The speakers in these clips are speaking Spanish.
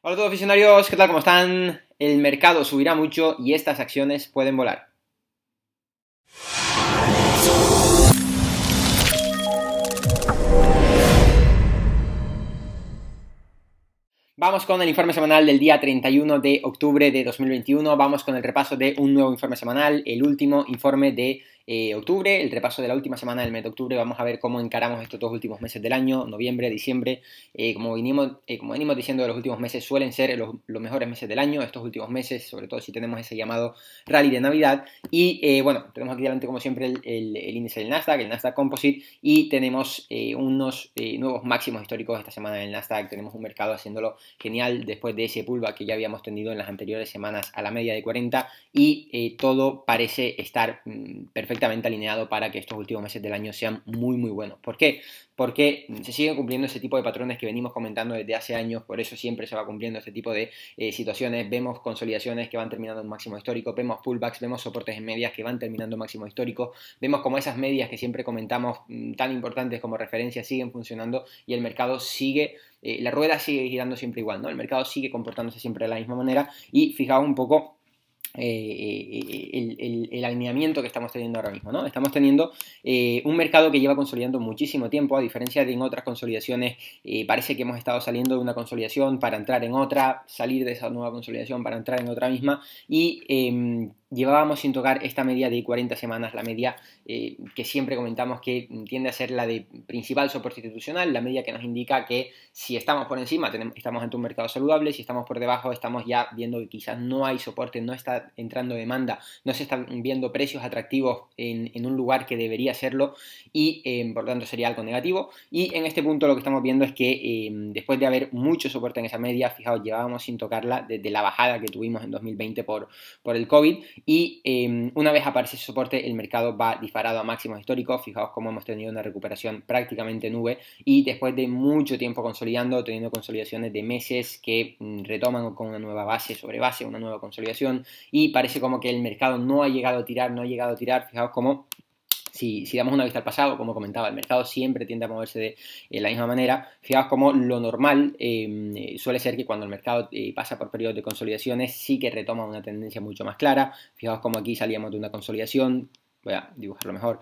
Hola a todos aficionados, ¿qué tal? ¿Cómo están? El mercado subirá mucho y estas acciones pueden volar. Vamos con el informe semanal del día 31 de octubre de 2021. Vamos con el repaso de un nuevo informe semanal, el último informe de octubre, el repaso de la última semana del mes de octubre. Vamos a ver cómo encaramos estos dos últimos meses del año, noviembre, diciembre. Como venimos diciendo, los últimos meses suelen ser los mejores meses del año, estos últimos meses, sobre todo si tenemos ese llamado rally de Navidad. Y bueno, tenemos aquí delante como siempre el índice del Nasdaq, el Nasdaq Composite, y tenemos unos nuevos máximos históricos esta semana en el Nasdaq. Tenemos un mercado haciéndolo genial después de ese pullback que ya habíamos tenido en las anteriores semanas a la media de 40 y todo parece estar perfectamente alineado para que estos últimos meses del año sean muy buenos. ¿Por qué? Porque se siguen cumpliendo ese tipo de patrones que venimos comentando desde hace años, por eso siempre se va cumpliendo este tipo de situaciones. Vemos consolidaciones que van terminando en máximo histórico, vemos pullbacks, vemos soportes en medias que van terminando en máximo histórico, vemos como esas medias que siempre comentamos tan importantes como referencia siguen funcionando y el mercado sigue, la rueda sigue girando siempre igual, ¿no? El mercado sigue comportándose siempre de la misma manera y fijaos un poco el alineamiento que estamos teniendo ahora mismo, ¿no? Estamos teniendo un mercado que lleva consolidando muchísimo tiempo, a diferencia de en otras consolidaciones. Parece que hemos estado saliendo de una consolidación para entrar en otra, salir de esa nueva consolidación para entrar en otra misma y llevábamos sin tocar esta media de 40 semanas, la media que siempre comentamos que tiende a ser la de principal soporte institucional, la media que nos indica que si estamos por encima estamos ante un mercado saludable, si estamos por debajo estamos ya viendo que quizás no hay soporte, no está entrando demanda, no se están viendo precios atractivos en un lugar que debería serlo y por lo tanto sería algo negativo. Y en este punto lo que estamos viendo es que después de haber mucho soporte en esa media, fijaos, llevábamos sin tocarla desde la bajada que tuvimos en 2020 por el COVID y una vez aparece ese soporte el mercado va disparado a máximos históricos. Fijaos cómo hemos tenido una recuperación prácticamente nube y después de mucho tiempo consolidando, teniendo consolidaciones de meses que retoman con una nueva base sobre base, una nueva consolidación y parece como que el mercado no ha llegado a tirar, fijaos cómo si damos una vista al pasado, como comentaba, el mercado siempre tiende a moverse de la misma manera. Fijaos como lo normal suele ser que cuando el mercado pasa por periodos de consolidaciones sí que retoma una tendencia mucho más clara. Fijaos como aquí salíamos de una consolidación, voy a dibujarlo mejor,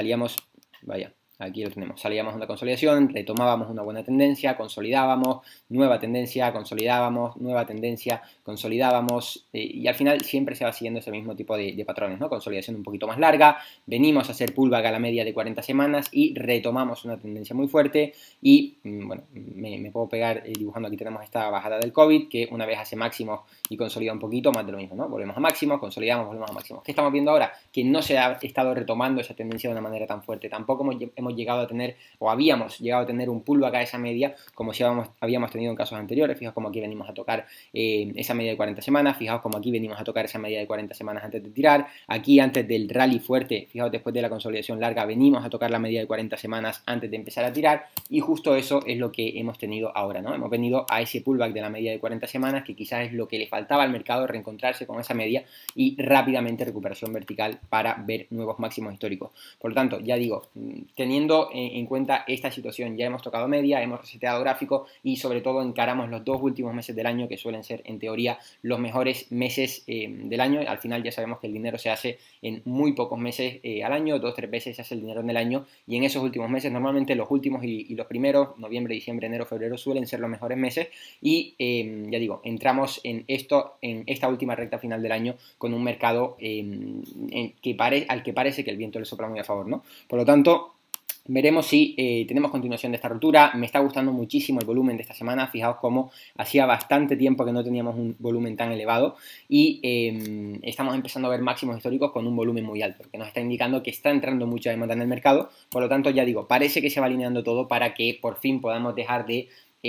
aquí lo tenemos, salíamos de una consolidación, retomábamos una buena tendencia, consolidábamos, nueva tendencia, consolidábamos, nueva tendencia, consolidábamos y al final siempre se va siguiendo ese mismo tipo de patrones, ¿no? Consolidación un poquito más larga, venimos a hacer pullback a la media de 40 semanas y retomamos una tendencia muy fuerte y bueno, me puedo pegar dibujando, aquí tenemos esta bajada del COVID que una vez hace máximos y consolida un poquito, más de lo mismo, ¿no? Volvemos a máximos, consolidamos, volvemos a máximos. ¿Qué estamos viendo ahora? Que no se ha estado retomando esa tendencia de una manera tan fuerte, tampoco hemos llegado a tener o habíamos llegado a tener un pullback a esa media como si habíamos tenido en casos anteriores. Fijaos como aquí venimos a tocar esa media de 40 semanas, fijaos como aquí venimos a tocar esa media de 40 semanas antes de tirar, aquí antes del rally fuerte, fijaos después de la consolidación larga venimos a tocar la media de 40 semanas antes de empezar a tirar y justo eso es lo que hemos tenido ahora, ¿no? Hemos venido a ese pullback de la media de 40 semanas que quizás es lo que le faltaba al mercado, reencontrarse con esa media y rápidamente recuperación vertical para ver nuevos máximos históricos. Por lo tanto, ya digo, teniendo en cuenta esta situación, ya hemos tocado media, hemos reseteado gráfico y sobre todo encaramos los dos últimos meses del año que suelen ser en teoría los mejores meses del año. Al final ya sabemos que el dinero se hace en muy pocos meses al año, 2-3 veces se hace el dinero en el año y en esos últimos meses normalmente los últimos y los primeros, noviembre, diciembre, enero, febrero suelen ser los mejores meses y ya digo, entramos en esta última recta final del año con un mercado al que parece que el viento le sopla muy a favor, ¿no? Por lo tanto, veremos si tenemos continuación de esta ruptura. Me está gustando muchísimo el volumen de esta semana. Fijaos cómo hacía bastante tiempo que no teníamos un volumen tan elevado y estamos empezando a ver máximos históricos con un volumen muy alto, que nos está indicando que está entrando mucha demanda en el mercado. Por lo tanto, ya digo, parece que se va alineando todo para que por fin podamos dejar de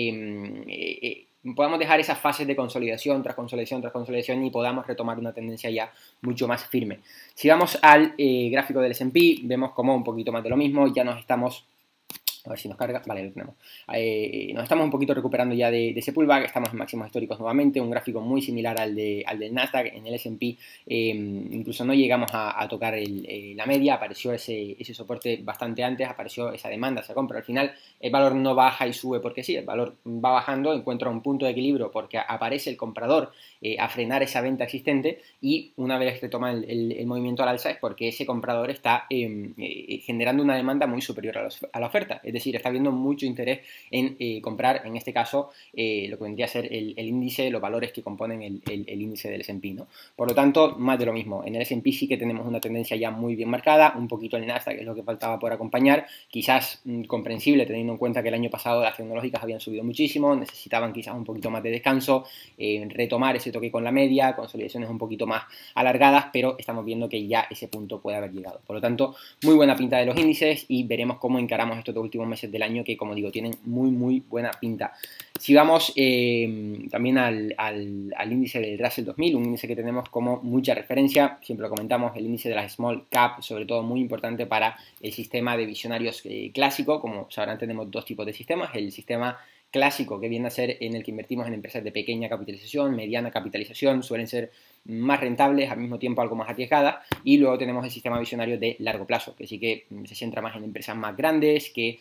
podamos dejar esas fases de consolidación tras consolidación tras consolidación y podamos retomar una tendencia ya mucho más firme. Si vamos al gráfico del S&P, vemos como un poquito más de lo mismo, ya nos estamos A ver si nos carga. Vale, lo tenemos. Nos estamos un poquito recuperando ya de ese pullback. Estamos en máximos históricos nuevamente. Un gráfico muy similar al del Nasdaq. En el S&P incluso no llegamos a tocar la media. Apareció ese soporte bastante antes. Apareció esa demanda, esa compra. Al final el valor no baja y sube porque sí. El valor va bajando, encuentra un punto de equilibrio porque aparece el comprador a frenar esa venta existente. Y una vez que toma el movimiento al alza es porque ese comprador está generando una demanda muy superior a la oferta. Es decir, está habiendo mucho interés en comprar, en este caso, lo que vendría a ser el índice, los valores que componen el índice del S&P, ¿no? Por lo tanto, más de lo mismo. En el S&P sí que tenemos una tendencia ya muy bien marcada, un poquito el Nasdaq, que es lo que faltaba por acompañar, quizás comprensible teniendo en cuenta que el año pasado las tecnológicas habían subido muchísimo, necesitaban quizás un poquito más de descanso, retomar ese toque con la media, consolidaciones un poquito más alargadas, pero estamos viendo que ya ese punto puede haber llegado. Por lo tanto, muy buena pinta de los índices y veremos cómo encaramos estos dos últimos meses del año que, como digo, tienen muy buena pinta. Si vamos también al índice del Russell 2000, un índice que tenemos como mucha referencia, siempre lo comentamos, el índice de las small cap, sobre todo muy importante para el sistema de visionarios clásico. Como sabrán, tenemos dos tipos de sistemas: el sistema clásico, que viene a ser en el que invertimos en empresas de pequeña capitalización, mediana capitalización, suelen ser más rentables, al mismo tiempo algo más arriesgadas, y luego tenemos el sistema visionario de largo plazo, que sí que se centra más en empresas más grandes, que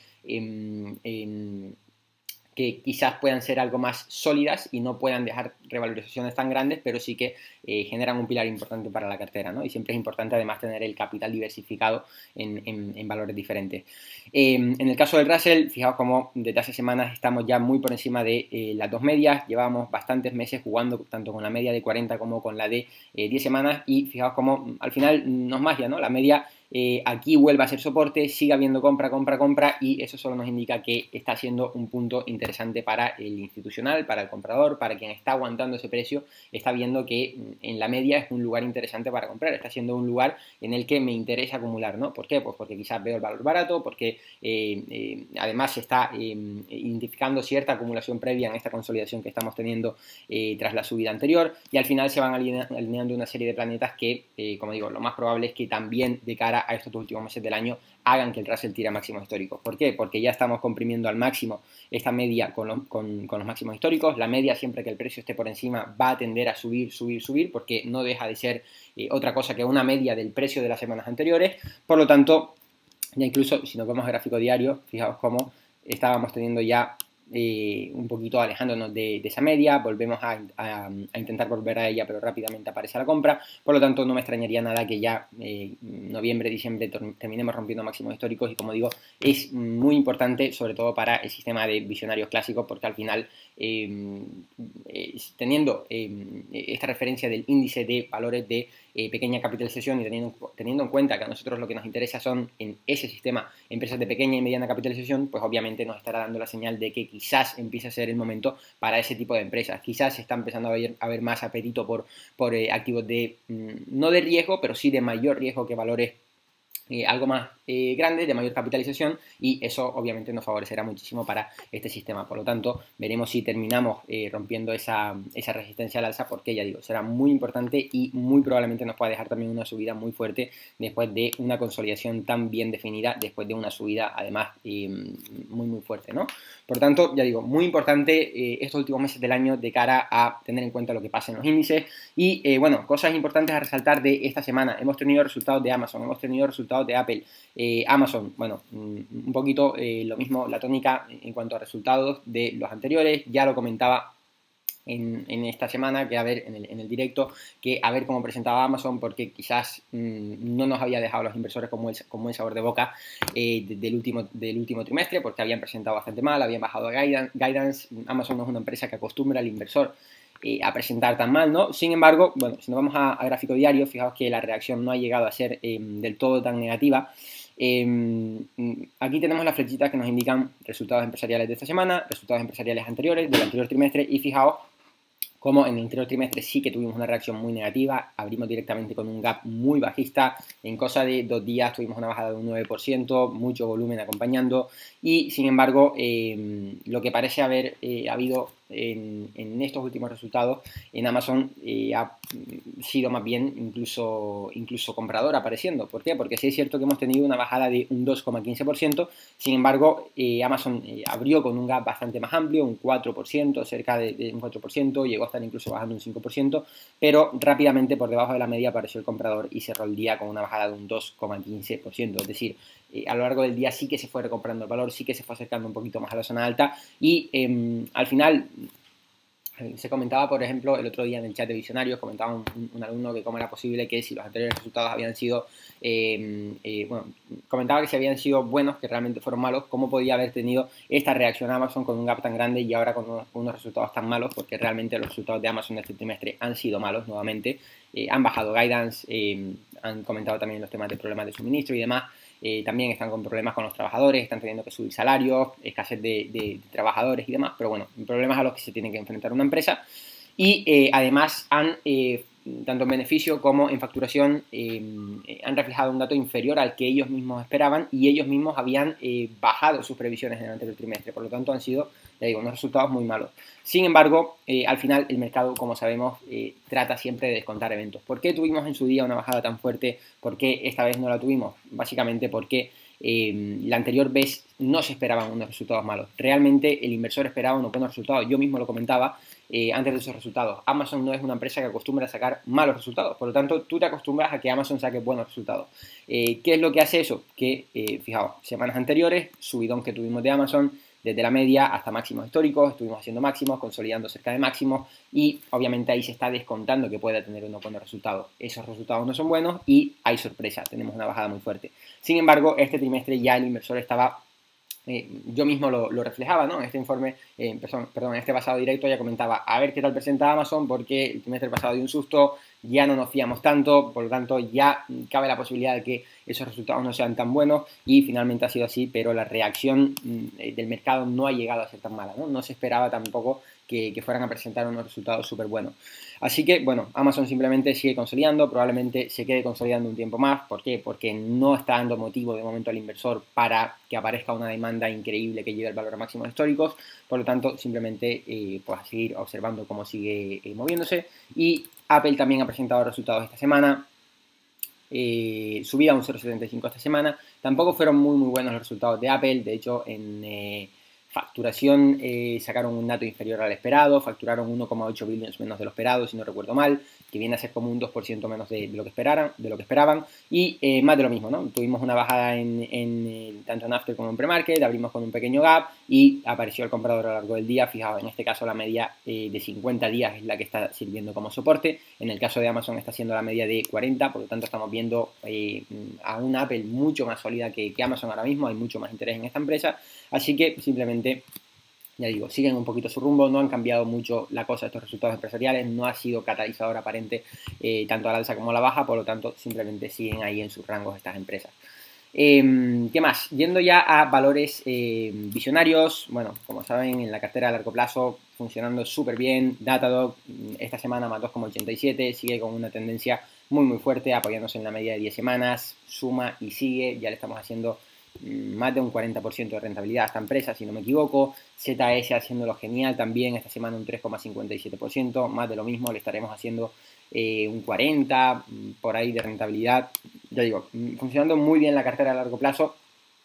quizás puedan ser algo más sólidas y no puedan dejar revalorizaciones tan grandes, pero sí que generan un pilar importante para la cartera, ¿no? Y siempre es importante además tener el capital diversificado en valores diferentes. En el caso del Russell, fijaos cómo desde hace semanas estamos ya muy por encima de las dos medias, llevamos bastantes meses jugando tanto con la media de 40 como con la de 10 semanas y fijaos cómo al final no es magia, ¿no? La media aquí vuelve a ser soporte, sigue habiendo compra y eso solo nos indica que está siendo un punto interesante para el institucional, para el comprador, para quien está aguantando ese precio, está viendo que en la media es un lugar interesante para comprar, está siendo un lugar en el que me interesa acumular, ¿no? ¿Por qué? Pues porque quizás veo el valor barato, porque además se está identificando cierta acumulación previa en esta consolidación que estamos teniendo tras la subida anterior y al final se van alineando una serie de planetas que, como digo, lo más probable es que también de cara a estos últimos meses del año hagan que el Russell tire a máximos históricos. ¿Por qué? Porque ya estamos comprimiendo al máximo esta media con los máximos históricos. La media, siempre que el precio esté por encima, va a tender a subir, porque no deja de ser otra cosa que una media del precio de las semanas anteriores. Por lo tanto, ya incluso si nos vemos gráfico diario, fijaos cómo estábamos teniendo ya un poquito alejándonos de esa media, volvemos a intentar volver a ella, pero rápidamente aparece la compra. Por lo tanto, no me extrañaría nada que ya noviembre, diciembre terminemos rompiendo máximos históricos y, como digo, es muy importante, sobre todo para el sistema de visionarios clásicos, porque al final, teniendo esta referencia del índice de valores de pequeña capitalización y teniendo en cuenta que a nosotros lo que nos interesa son en ese sistema empresas de pequeña y mediana capitalización, pues obviamente nos estará dando la señal de que quizás empiece a ser el momento para ese tipo de empresas. Quizás se está empezando a haber más apetito por activos no de riesgo, pero sí de mayor riesgo que valores algo más grande, de mayor capitalización, y eso obviamente nos favorecerá muchísimo para este sistema. Por lo tanto, veremos si terminamos rompiendo esa resistencia al alza, porque ya digo, será muy importante y muy probablemente nos pueda dejar también una subida muy fuerte después de una consolidación tan bien definida, después de una subida además muy fuerte, ¿no? Por lo tanto, ya digo, muy importante estos últimos meses del año de cara a tener en cuenta lo que pasa en los índices. Y bueno, cosas importantes a resaltar de esta semana: hemos tenido resultados de Amazon, hemos tenido resultados de Apple. Amazon, bueno, un poquito lo mismo, la tónica en cuanto a resultados de los anteriores. Ya lo comentaba en esta semana, que a ver en el directo, que a ver cómo presentaba Amazon, porque quizás no nos había dejado a los inversores con buen sabor de boca del último trimestre, porque habían presentado bastante mal, habían bajado guidance. Amazon no es una empresa que acostumbra al inversor a presentar tan mal, ¿no? Sin embargo, bueno, si nos vamos a gráfico diario, fijaos que la reacción no ha llegado a ser del todo tan negativa. Aquí tenemos las flechitas que nos indican resultados empresariales de esta semana, resultados empresariales anteriores, del anterior trimestre, y fijaos como en el anterior trimestre sí que tuvimos una reacción muy negativa, abrimos directamente con un gap muy bajista, en cosa de 2 días tuvimos una bajada de un 9%, mucho volumen acompañando, y sin embargo lo que parece haber habido en estos últimos resultados en Amazon ha sido más bien incluso comprador apareciendo. ¿Por qué? Porque sí es cierto que hemos tenido una bajada de un 2,15%, sin embargo Amazon abrió con un gap bastante más amplio, un 4%, cerca de un 4%, llegó a estar incluso bajando un 5%, pero rápidamente por debajo de la media apareció el comprador y cerró el día con una bajada de un 2,15%, es decir, a lo largo del día sí que se fue recomprando el valor, sí que se fue acercando un poquito más a la zona alta y al final se comentaba, por ejemplo, el otro día en el chat de Visionarios, comentaba un alumno que cómo era posible que si los anteriores resultados habían sido, bueno, comentaba que si habían sido buenos, que realmente fueron malos, cómo podía haber tenido esta reacción a Amazon con un gap tan grande y ahora con unos resultados tan malos, porque realmente los resultados de Amazon de este trimestre han sido malos nuevamente, han bajado guidance, han comentado también los temas de problemas de suministro y demás. También están con problemas con los trabajadores, están teniendo que subir salarios, escasez de trabajadores y demás, pero bueno, problemas a los que se tiene que enfrentar una empresa. Y además han, tanto en beneficio como en facturación, han reflejado un dato inferior al que ellos mismos esperaban y ellos mismos habían bajado sus previsiones en el anterior trimestre, por lo tanto han sido, ya digo, unos resultados muy malos. Sin embargo, al final el mercado, como sabemos, trata siempre de descontar eventos. ¿Por qué tuvimos en su día una bajada tan fuerte? ¿Por qué esta vez no la tuvimos? Básicamente porque la anterior vez no se esperaban unos resultados malos. Realmente el inversor esperaba unos buenos resultados. Yo mismo lo comentaba antes de esos resultados. Amazon no es una empresa que acostumbra a sacar malos resultados. Por lo tanto, tú te acostumbras a que Amazon saque buenos resultados. ¿Qué es lo que hace eso? Que, fijaos, semanas anteriores, subidón que tuvimos de Amazon, desde la media hasta máximos históricos, estuvimos haciendo máximos, consolidando cerca de máximos y obviamente ahí se está descontando que pueda tener unos buenos resultados. Esos resultados no son buenos y hay sorpresa, tenemos una bajada muy fuerte. Sin embargo, este trimestre ya el inversor estaba, yo mismo lo reflejaba, ¿no? En este informe, perdón, en este pasado directo ya comentaba, a ver qué tal presenta Amazon porque el trimestre pasado dio un susto, ya no nos fiamos tanto, por lo tanto ya cabe la posibilidad de que esos resultados no sean tan buenos y finalmente ha sido así, pero la reacción del mercado no ha llegado a ser tan mala, ¿no? No se esperaba tampoco que fueran a presentar unos resultados súper buenos. Así que, bueno, Amazon simplemente sigue consolidando, probablemente se quede consolidando un tiempo más. ¿Por qué? Porque no está dando motivo de momento al inversor para que aparezca una demanda increíble que lleve el valor a máximos históricos. Por lo tanto, simplemente pues a seguir observando cómo sigue moviéndose. Y Apple también ha presentado resultados esta semana. Subida a un 0,75 esta semana. Tampoco fueron muy buenos los resultados de Apple. De hecho, en facturación sacaron un dato inferior al esperado, facturaron 1,8 billones menos de lo esperado, si no recuerdo mal, que viene a ser como un 2% menos de lo que esperaban, y más de lo mismo, ¿no? Tuvimos una bajada tanto en after como en pre-market, abrimos con un pequeño gap y apareció el comprador a lo largo del día. Fijaos, en este caso la media de 50 días es la que está sirviendo como soporte, en el caso de Amazon está siendo la media de 40, por lo tanto estamos viendo a una Apple mucho más sólida que Amazon ahora mismo, hay mucho más interés en esta empresa, así que simplemente, ya digo, siguen un poquito su rumbo, no han cambiado mucho la cosa estos resultados empresariales, no ha sido catalizador aparente tanto a la alza como a la baja, por lo tanto simplemente siguen ahí en sus rangos estas empresas. ¿Qué más? Yendo ya a valores visionarios, bueno, como saben, en la cartera a largo plazo funcionando súper bien. Datadog esta semana más 2,87, sigue con una tendencia muy fuerte, apoyándose en la media de 10 semanas, suma y sigue, ya le estamos haciendo más de un 40% de rentabilidad a esta empresa, si no me equivoco. ZS haciéndolo genial también, esta semana un 3,57%, más de lo mismo, le estaremos haciendo un 40% por ahí de rentabilidad. Ya digo, funcionando muy bien la cartera a largo plazo.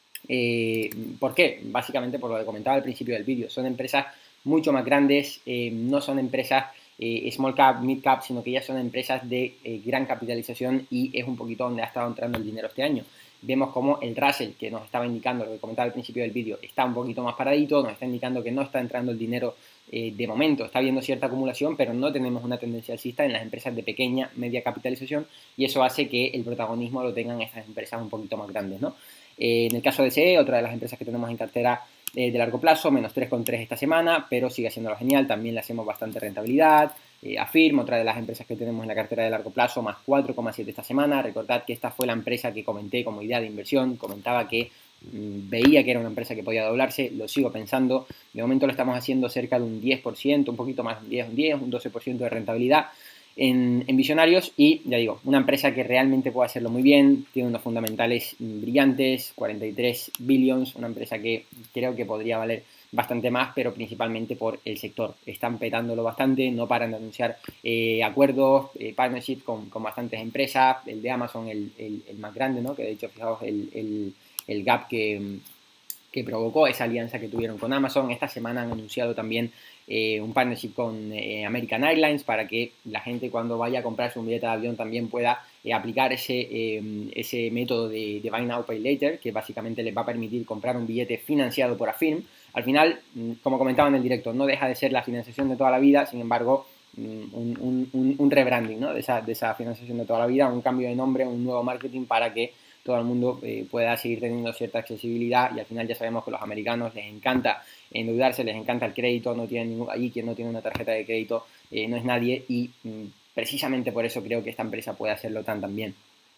¿Por qué? Básicamente por lo que comentaba al principio del vídeo, son empresas mucho más grandes, no son empresas small cap, mid cap, sino que ya son empresas de gran capitalización y es un poquito donde ha estado entrando el dinero este año. Vemos como el Russell, que nos estaba indicando, lo que comentaba al principio del vídeo, está un poquito más paradito, nos está indicando que no está entrando el dinero de momento, está habiendo cierta acumulación, pero no tenemos una tendencia alcista en las empresas de pequeña, media capitalización y eso hace que el protagonismo lo tengan estas empresas un poquito más grandes, ¿no? En el caso de SE, otra de las empresas que tenemos en cartera de largo plazo, menos 3,3 esta semana, pero sigue haciéndolo genial, también le hacemos bastante rentabilidad. Affirm, otra de las empresas que tenemos en la cartera de largo plazo, más 4,7 esta semana. Recordad que esta fue la empresa que comenté como idea de inversión, comentaba que veía que era una empresa que podía doblarse, lo sigo pensando. De momento lo estamos haciendo cerca de un 10%, un poquito más, un 10, un 12% de rentabilidad en Visionarios y, ya digo, una empresa que realmente puede hacerlo muy bien, tiene unos fundamentales brillantes, 43 billions, una empresa que creo que podría valer bastante más, pero principalmente por el sector. Están petándolo bastante, no paran de anunciar acuerdos, partnerships con bastantes empresas. El de Amazon, el más grande, ¿no? Que de hecho, fijaos el gap que provocó esa alianza que tuvieron con Amazon. Esta semana han anunciado también un partnership con American Airlines para que la gente cuando vaya a comprarse un billete de avión también pueda aplicar ese método de Buy Now, Pay Later, que básicamente les va a permitir comprar un billete financiado por Affirm. Al final, como comentaba en el directo, no deja de ser la financiación de toda la vida, sin embargo, un rebranding, ¿no? de esa financiación de toda la vida, un cambio de nombre, un nuevo marketing para que todo el mundo pueda seguir teniendo cierta accesibilidad, y al final ya sabemos que a los americanos les encanta endeudarse, les encanta el crédito, no tienen allí quien no tiene una tarjeta de crédito no es nadie, y precisamente por eso creo que esta empresa puede hacerlo tan bien.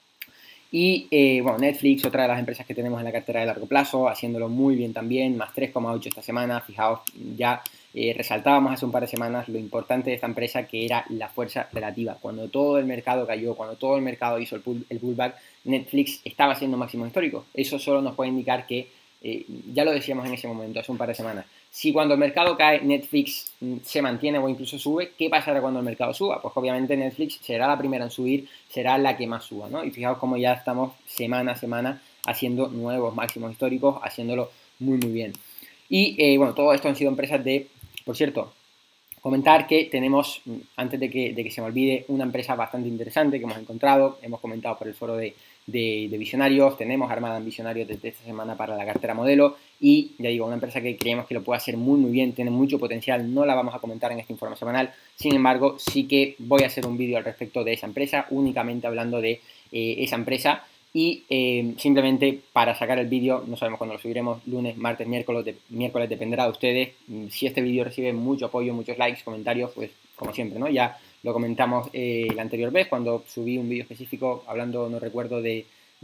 Y bueno, Netflix, otra de las empresas que tenemos en la cartera de largo plazo, haciéndolo muy bien también, más 3,8 esta semana. Fijaos, ya resaltábamos hace un par de semanas lo importante de esta empresa, que era la fuerza relativa. Cuando todo el mercado cayó, cuando todo el mercado hizo el pullback, Netflix estaba haciendo máximos históricos. Eso solo nos puede indicar que, ya lo decíamos en ese momento, hace un par de semanas, si cuando el mercado cae Netflix se mantiene o incluso sube, ¿qué pasará cuando el mercado suba? Pues obviamente Netflix será la primera en subir, será la que más suba, ¿no? Y fijaos cómo ya estamos semana a semana haciendo nuevos máximos históricos, haciéndolo muy bien. Y bueno, todo esto han sido empresas por cierto, comentar que tenemos, antes de que se me olvide, una empresa bastante interesante que hemos encontrado, hemos comentado por el foro de visionarios, tenemos armada en visionarios desde esta semana para la cartera modelo, y ya digo, una empresa que creemos que lo puede hacer muy bien, tiene mucho potencial. No la vamos a comentar en este informe semanal, sin embargo sí que voy a hacer un vídeo al respecto de esa empresa, únicamente hablando de esa empresa. Y simplemente para sacar el vídeo, no sabemos cuándo lo subiremos, lunes, martes, miércoles, dependerá de ustedes. Si este vídeo recibe mucho apoyo, muchos likes, comentarios, pues como siempre, ¿no? Ya lo comentamos la anterior vez cuando subí un vídeo específico hablando, no recuerdo de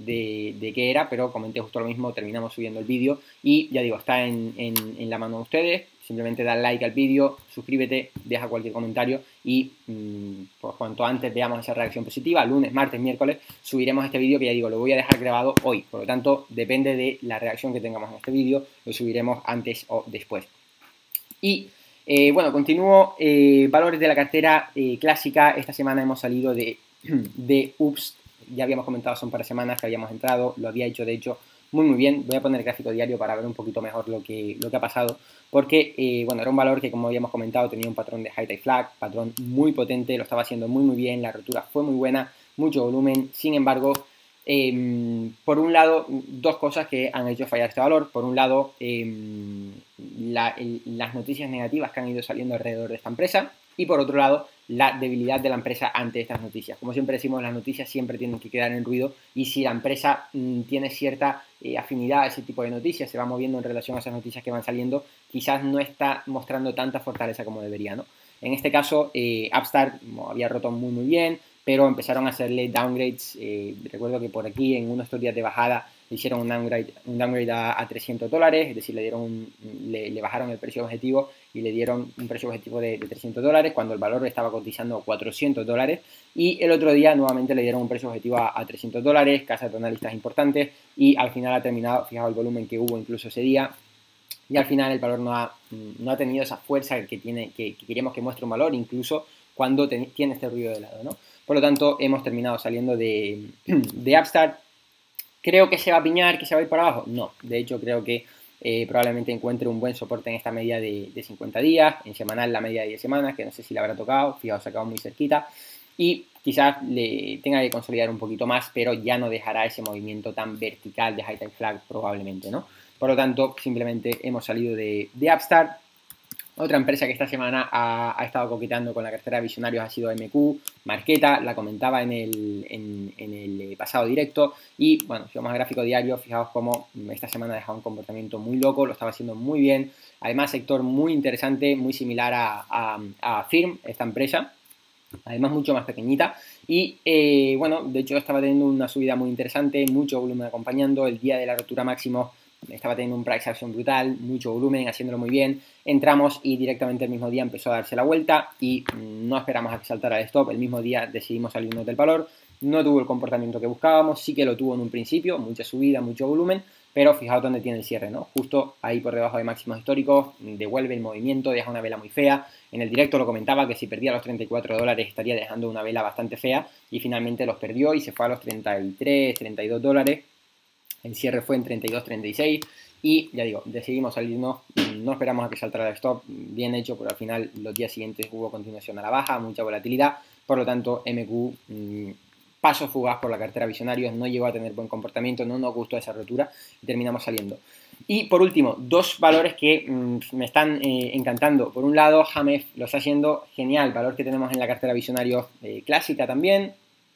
qué era, pero comenté justo lo mismo, terminamos subiendo el vídeo y ya digo, está en la mano de ustedes. Simplemente da like al vídeo, suscríbete, deja cualquier comentario y pues cuanto antes veamos esa reacción positiva, lunes, martes, miércoles, subiremos este vídeo, que ya digo, lo voy a dejar grabado hoy. Por lo tanto, depende de la reacción que tengamos en este vídeo, lo subiremos antes o después. Y bueno, continúo. Valores de la cartera clásica. Esta semana hemos salido de UPS. Ya habíamos comentado hace un par de semanas que habíamos entrado, lo había hecho de hecho muy bien. Voy a poner el gráfico diario para ver un poquito mejor lo que ha pasado, porque bueno, era un valor que, como habíamos comentado, tenía un patrón de high type flag, patrón muy potente, lo estaba haciendo muy bien, la rotura fue muy buena, mucho volumen. Sin embargo, por un lado, dos cosas que han hecho fallar este valor. Por un lado, las noticias negativas que han ido saliendo alrededor de esta empresa, y por otro lado, la debilidad de la empresa ante estas noticias. Como siempre decimos, las noticias siempre tienen que quedar en ruido, y si la empresa tiene cierta afinidad a ese tipo de noticias, se va moviendo en relación a esas noticias que van saliendo, quizás no está mostrando tanta fortaleza como debería, ¿no? En este caso, Upstart había roto muy bien, pero empezaron a hacerle downgrades. Recuerdo que por aquí, en unos días de bajada, le hicieron un downgrade a $300, es decir, le bajaron el precio objetivo y le dieron un precio objetivo de $300 cuando el valor estaba cotizando $400, y el otro día nuevamente le dieron un precio objetivo a $300, casas de analistas importantes, y al final ha terminado, fijaos el volumen que hubo incluso ese día, y al final el valor no ha tenido esa fuerza que queríamos que muestre un valor, incluso cuando tiene este ruido de lado, ¿no? Por lo tanto, hemos terminado saliendo de Upstart. ¿Creo que se va a piñar, que se va a ir para abajo? No, de hecho creo que probablemente encuentre un buen soporte en esta media de 50 días, en semanal la media de 10 semanas, que no sé si la habrá tocado, fijaos, se ha quedado muy cerquita, y quizás le tenga que consolidar un poquito más, pero ya no dejará ese movimiento tan vertical de high time flag probablemente, ¿no? Por lo tanto, simplemente hemos salido de Upstart. Otra empresa que esta semana ha estado coqueteando con la cartera de visionarios ha sido MQ, Marqeta, la comentaba en el pasado directo. Y bueno, si vamos al gráfico diario, fijaos cómo esta semana ha dejado un comportamiento muy loco, lo estaba haciendo muy bien. Además, sector muy interesante, muy similar a Firm, esta empresa, además mucho más pequeñita. Y bueno, de hecho estaba teniendo una subida muy interesante, mucho volumen acompañando. El día de la rotura máximo estaba teniendo un price action brutal, mucho volumen, haciéndolo muy bien. Entramos y directamente el mismo día empezó a darse la vuelta y no esperamos a que saltara el stop. El mismo día decidimos salirnos del valor. No tuvo el comportamiento que buscábamos, sí que lo tuvo en un principio, mucha subida, mucho volumen, pero fijaos dónde tiene el cierre, ¿no? Justo ahí por debajo de máximos históricos, devuelve el movimiento, deja una vela muy fea. En el directo lo comentaba que si perdía los 34 dólares estaría dejando una vela bastante fea, y finalmente los perdió y se fue a los 33, 32 dólares. El cierre fue en 32, 36 y ya digo, decidimos salirnos, no esperamos a que saltara el stop, bien hecho, pero al final los días siguientes hubo continuación a la baja, mucha volatilidad, por lo tanto MQ paso fugaz por la cartera Visionarios, no llegó a tener buen comportamiento, no nos gustó esa rotura y terminamos saliendo. Y por último, dos valores que me están encantando. Por un lado, Jamef lo está haciendo genial, valor que tenemos en la cartera Visionarios clásica también.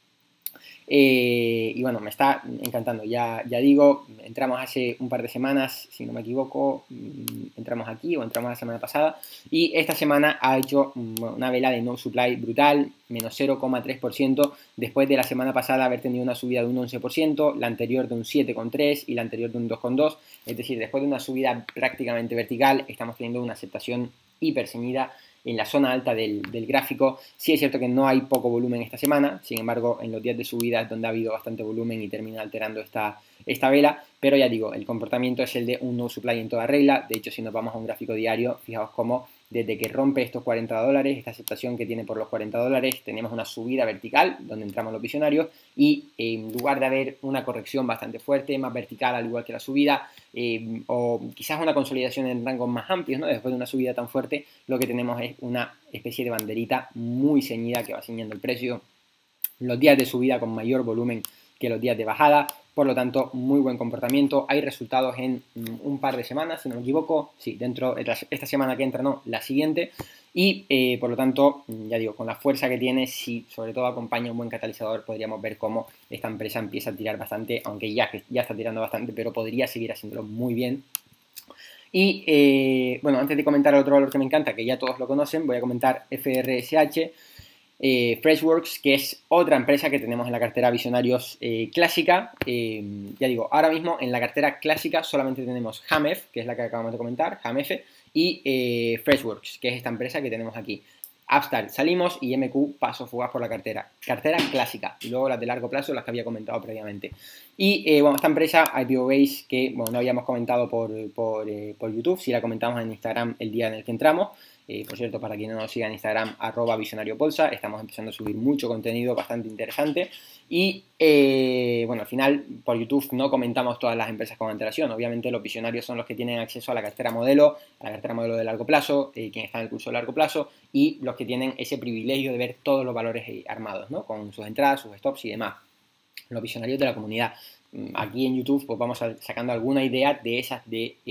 Y bueno, me está encantando, ya digo, entramos hace un par de semanas, si no me equivoco, entramos aquí o entramos la semana pasada, y esta semana ha hecho una vela de no supply brutal, menos 0,3%, después de la semana pasada haber tenido una subida de un 11%, la anterior de un 7,3% y la anterior de un 2,2%, es decir, después de una subida prácticamente vertical, estamos teniendo una aceptación hiper ceñida en la zona alta del gráfico. Sí es cierto que no hay poco volumen esta semana, sin embargo en los días de subida es donde ha habido bastante volumen y termina alterando esta vela, pero ya digo, el comportamiento es el de un no supply en toda regla. De hecho, si nos vamos a un gráfico diario, fijaos cómo desde que rompe estos 40 dólares, esta aceptación que tiene por los 40 dólares, tenemos una subida vertical donde entramos los visionarios, y en lugar de haber una corrección bastante fuerte, más vertical al igual que la subida, o quizás una consolidación en rangos más amplios, ¿no? Después de una subida tan fuerte, lo que tenemos es una especie de banderita muy ceñida que va ciñendo el precio, los días de subida con mayor volumen que los días de bajada. Por lo tanto, muy buen comportamiento. Hay resultados en un par de semanas, si no me equivoco. Sí, dentro de esta semana que entra, no, la siguiente. Y por lo tanto, ya digo, con la fuerza que tiene, si sobre todo acompaña un buen catalizador, podríamos ver cómo esta empresa empieza a tirar bastante, aunque ya está tirando bastante, pero podría seguir haciéndolo muy bien. Y bueno, antes de comentar otro valor que me encanta, que ya todos lo conocen, voy a comentar FRSH. Freshworks, que es otra empresa que tenemos en la cartera Visionarios clásica. Ya digo, ahora mismo en la cartera clásica solamente tenemos Jamef, que es la que acabamos de comentar, Jamef, y Freshworks, que es esta empresa que tenemos aquí. Upstart salimos y MQ paso fugaz por la cartera. Cartera clásica, y luego las de largo plazo, las que había comentado previamente. Y bueno, esta empresa, IPO Base, que bueno, no habíamos comentado por YouTube, sí la comentamos en Instagram el día en el que entramos. Por cierto, para quien no nos siga en Instagram, @visionariopolsa, estamos empezando a subir mucho contenido bastante interesante. Y bueno, al final por YouTube no comentamos todas las empresas con antelación. Obviamente los visionarios son los que tienen acceso a la cartera modelo de largo plazo, quien está en el curso de largo plazo, y los que tienen ese privilegio de ver todos los valores armados, ¿no? Con sus entradas, sus stops y demás. Los visionarios de la comunidad. Aquí en YouTube pues vamos sacando alguna idea de esas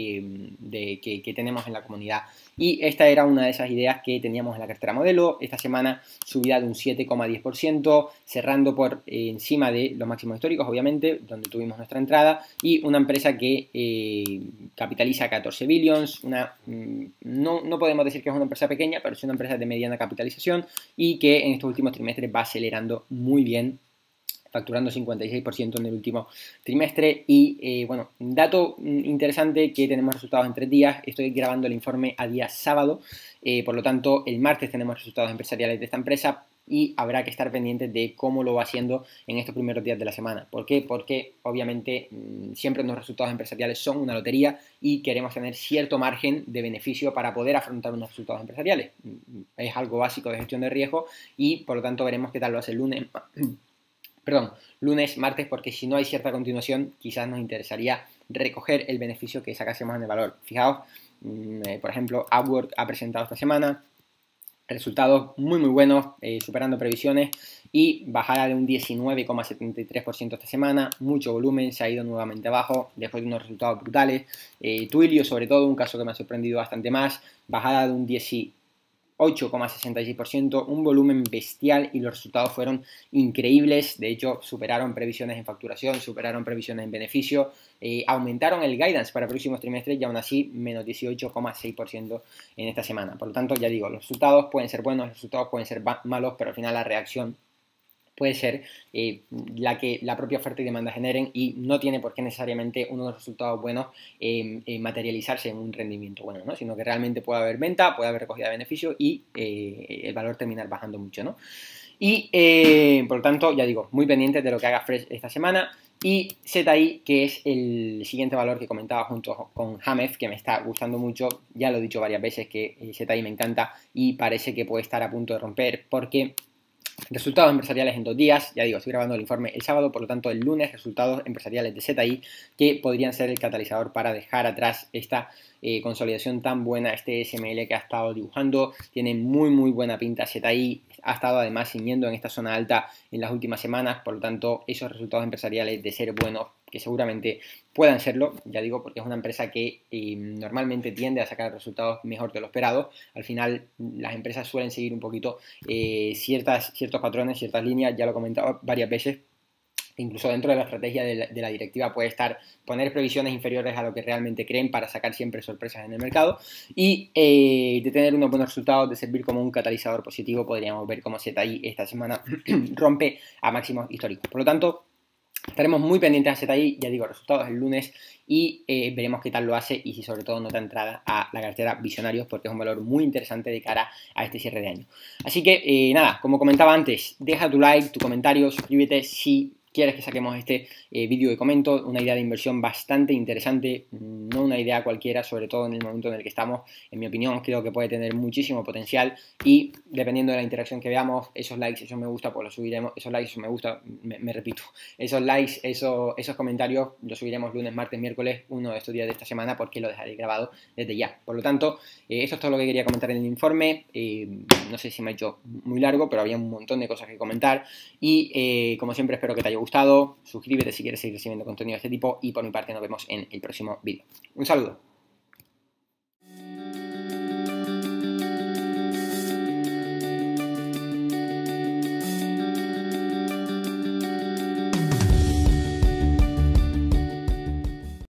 que tenemos en la comunidad. Y esta era una de esas ideas que teníamos en la cartera modelo. Esta semana subida de un 7,10%, cerrando por encima de los máximos históricos, obviamente, donde tuvimos nuestra entrada. Y una empresa que capitaliza 14 billions. No podemos decir que es una empresa pequeña, pero es una empresa de mediana capitalización y que en estos últimos trimestres va acelerando muy bien, facturando 56% en el último trimestre. Y bueno, un dato interesante, que tenemos resultados en 3 días. Estoy grabando el informe a día sábado, por lo tanto el martes tenemos resultados empresariales de esta empresa y habrá que estar pendientes de cómo lo va haciendo en estos primeros días de la semana. ¿Por qué? Porque obviamente siempre los resultados empresariales son una lotería y queremos tener cierto margen de beneficio para poder afrontar unos resultados empresariales. Es algo básico de gestión de riesgo y por lo tanto veremos qué tal lo hace el lunes, martes, porque si no hay cierta continuación, quizás nos interesaría recoger el beneficio que sacásemos en el valor. Fijaos, por ejemplo, Upwork ha presentado esta semana resultados muy buenos, superando previsiones, y bajada de un 19,73% esta semana, mucho volumen, se ha ido nuevamente abajo después de unos resultados brutales. Twilio, sobre todo, un caso que me ha sorprendido bastante más, bajada de un 8,66%, un volumen bestial y los resultados fueron increíbles. De hecho, superaron previsiones en facturación, superaron previsiones en beneficio, aumentaron el guidance para próximos trimestres y aún así menos 18,6% en esta semana. Por lo tanto, ya digo, los resultados pueden ser buenos, los resultados pueden ser malos, pero al final la reacción puede ser la que la propia oferta y demanda generen, y no tiene por qué necesariamente uno de los resultados buenos materializarse en un rendimiento bueno, ¿no? Sino que realmente puede haber venta, puede haber recogida de beneficio y el valor terminar bajando mucho, ¿no? Y por lo tanto, ya digo, muy pendientes de lo que haga Fresh esta semana. Y ZI, que es el siguiente valor que comentaba junto con Hamef, que me está gustando mucho. Ya lo he dicho varias veces que ZI me encanta y parece que puede estar a punto de romper porque resultados empresariales en 2 días, ya digo, estoy grabando el informe el sábado, por lo tanto el lunes resultados empresariales de ZI que podrían ser el catalizador para dejar atrás esta consolidación tan buena, este SML que ha estado dibujando. Tiene muy buena pinta ZI, ha estado además siguiendo en esta zona alta en las últimas semanas, por lo tanto esos resultados empresariales de ser buenos, que seguramente puedan serlo, ya digo, porque es una empresa que normalmente tiende a sacar resultados mejor de lo esperado. Al final las empresas suelen seguir un poquito ciertos patrones, ciertas líneas, ya lo he comentado varias veces. Incluso dentro de la estrategia de la directiva puede estar poner previsiones inferiores a lo que realmente creen para sacar siempre sorpresas en el mercado y de tener unos buenos resultados, de servir como un catalizador positivo. Podríamos ver cómo ZI esta semana rompe a máximos históricos. Por lo tanto, estaremos muy pendientes a ZI, ya digo, resultados el lunes y veremos qué tal lo hace y si sobre todo nota entrada a la cartera Visionarios, porque es un valor muy interesante de cara a este cierre de año. Así que nada, como comentaba antes, deja tu like, tu comentario, suscríbete si quieres que saquemos este vídeo que comento, una idea de inversión bastante interesante, no una idea cualquiera, sobre todo en el momento en el que estamos. En mi opinión, creo que puede tener muchísimo potencial y dependiendo de la interacción que veamos, esos likes, esos me gusta, pues los subiremos, esos likes, esos me gusta, me repito, esos likes, esos comentarios los subiremos lunes, martes, miércoles, uno de estos días de esta semana, porque lo dejaré grabado desde ya. Por lo tanto, esto es todo lo que quería comentar en el informe. No sé si me ha hecho muy largo, pero había un montón de cosas que comentar y como siempre espero que te haya gustado. Suscríbete si quieres seguir recibiendo contenido de este tipo y por mi parte nos vemos en el próximo vídeo. Un saludo.